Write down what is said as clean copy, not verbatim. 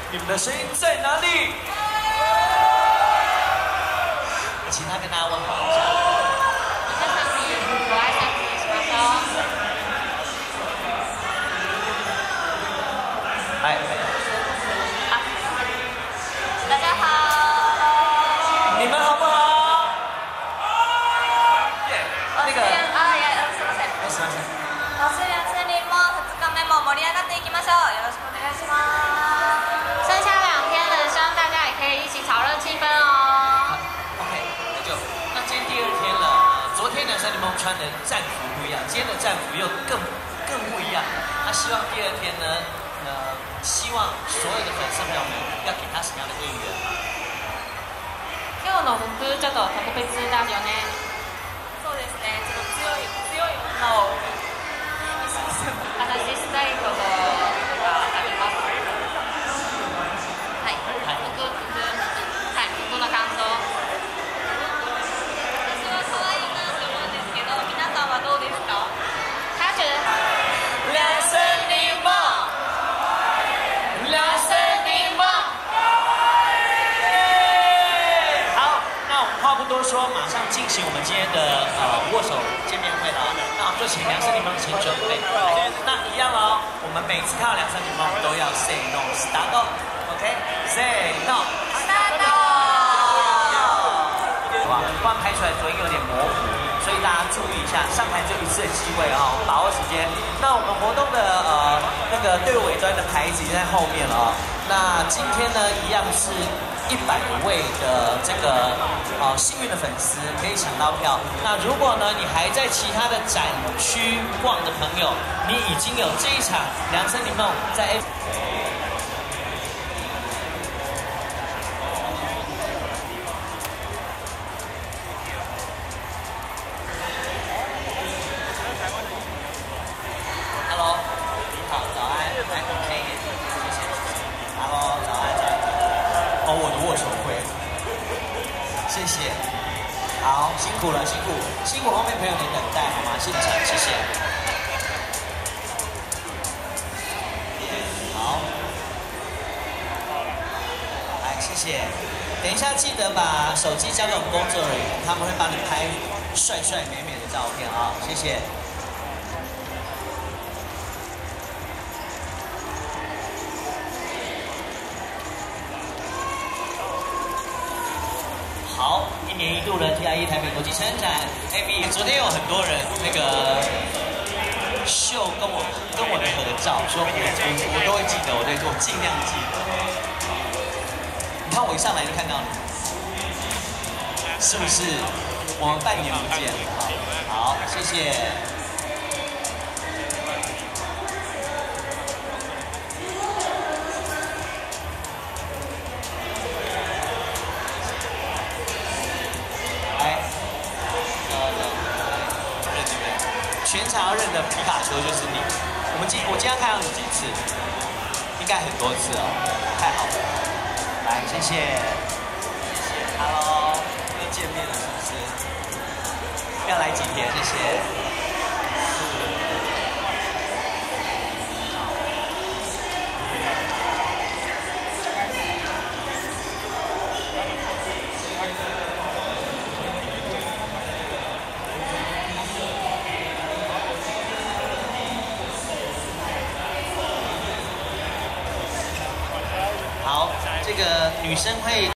你们的声音在哪里？请他跟大家问好一下。哎， 大家好。 你们好不好？那个。 すみません。 すみません。 オーストラリア森林も2日目も盛り上がっていきましょう。よろしくお願いします。剩下2天了，希望大家也可以一起炒热气氛哦。 OK，那今天第2天了。昨天呢，森林梦穿的战服不一样，今天的战服又更不一样。那希望第2天呢，希望所有的粉丝朋友们要给他什么样的应援？ 今日の服ちょっと特別だよね。そうですね。ちょっと強い女を話したいことがあります。はい。服の感想。私は可愛いなって思うんですけど、皆さんはどうですか？他觉得两声柠檬，两声柠檬。好，那我们话不多说，马上进行我们今天的握手见面会了。那我们就请两声柠檬请准备。那一样哦，我们每次看到两声柠檬都要 say no start OK，say no start。好吧，不然拍出来昨天有点模糊。所以大家注意一下，上台只有1次的机会哦，把握时间。那我们活动的那个队伍尾端的牌子已经在后面了哦。那今天呢，一样是100位的这个幸运的粉丝可以抢到票。那如果呢你还在其他的展区逛的朋友，你已经有这一场两声柠檬在 我的握手会，谢谢，好，辛苦了，辛苦后面朋友的等待，好吗？现场，谢谢。好，来，谢谢。等一下记得把手机交给我们工作人员，他们会帮你拍帅帅美美的照片啊，谢谢。 好，1年1度的 TIE 台北国际参展 ，AB 昨天有很多人那个秀跟我的合照，说我都会记得，我尽量记得。你看我一上来就看到你，是不是？我们半年不见，好，谢谢。 全场要认得皮卡丘就是你。我今天看到你几次？应该很多次哦，太好了。来，谢谢，谢谢 ，Hello， 又见面了是不是？要来几天？谢谢。好，这个女生会。